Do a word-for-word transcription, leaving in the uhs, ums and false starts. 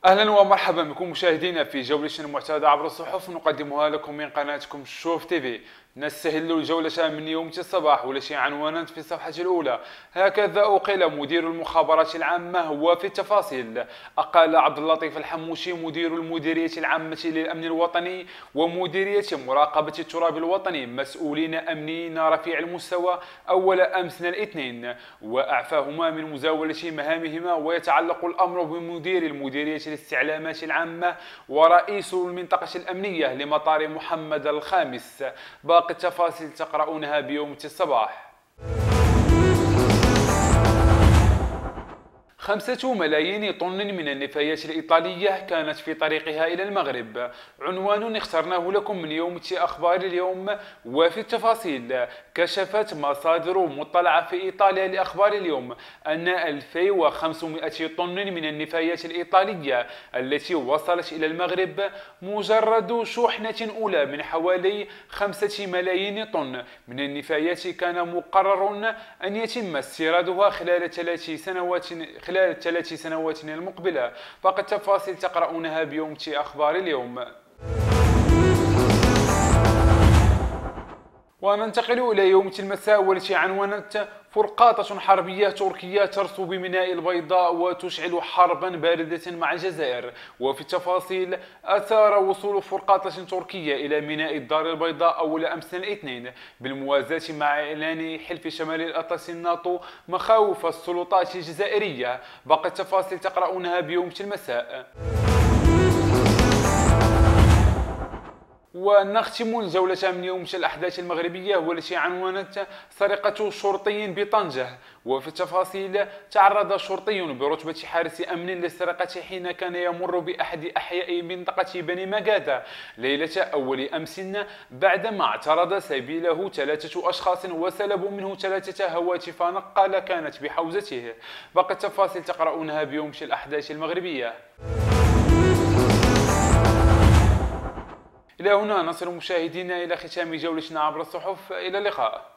أهلا ومرحبا بكم مشاهدينا في جولتنا المعتادة عبر الصحف نقدمها لكم من قناتكم شوف تيفي. نستهل الجولة من يوم الصباح ولشي عنوانات في الصفحة الأولى. هكذا أقيل مدير المخابرات العامة وفي التفاصيل. أقال عبد اللطيف الحموشي مدير المديرية العامة للأمن الوطني ومديرية مراقبة التراب الوطني مسؤولين أمنيين رفيع المستوى أول أمس الاثنين، وأعفاهما من مزاولة مهامهما، ويتعلق الأمر بمدير المديرية الاستعلامات العامة ورئيس المنطقة الأمنية لمطار محمد الخامس. باقي التفاصيل تقرؤونها بيوم الصباح. خمسة ملايين طن من النفايات الإيطالية كانت في طريقها إلى المغرب. عنوان اخترناه لكم من يوم أخبار اليوم وفي التفاصيل. كشفت مصادر مطلعة في إيطاليا لأخبار اليوم أن ألفين وخمسمائة طن من النفايات الإيطالية التي وصلت إلى المغرب مجرد شحنة أولى من حوالي خمسة ملايين طن من النفايات كان مقرر أن يتم استيرادها خلال ثلاث سنوات خلال الثلاث سنوات المقبلة. فقط التفاصيل تقرؤونها بيوم أخبار اليوم. وننتقل إلى يوم المساء والتي عنونت فرقاطة حربية تركية ترسو بميناء البيضاء وتشعل حربا باردة مع الجزائر. وفي التفاصيل أثار وصول فرقاطة تركية إلى ميناء الدار البيضاء أول أمس الاثنين بالموازاة مع إعلان حلف شمال الأطلس الناتو مخاوف السلطات الجزائرية. باقي التفاصيل تقرؤونها بيوم المساء. ونختم الجولة من يوم الأحداث المغربية والتي عنونت سرقة شرطي بطنجة. وفي التفاصيل تعرض شرطي برتبة حارس أمن للسرقة حين كان يمر بأحد أحياء منطقة بني مقادة ليلة أول أمس، بعدما اعترض سبيله ثلاثة أشخاص وسلبوا منه ثلاثة هواتف نقال كانت بحوزته. باقي التفاصيل تقرؤونها بيوم الأحداث المغربية. إلى هنا نصل مشاهدينا إلى ختام جولتنا عبر الصحف. إلى اللقاء.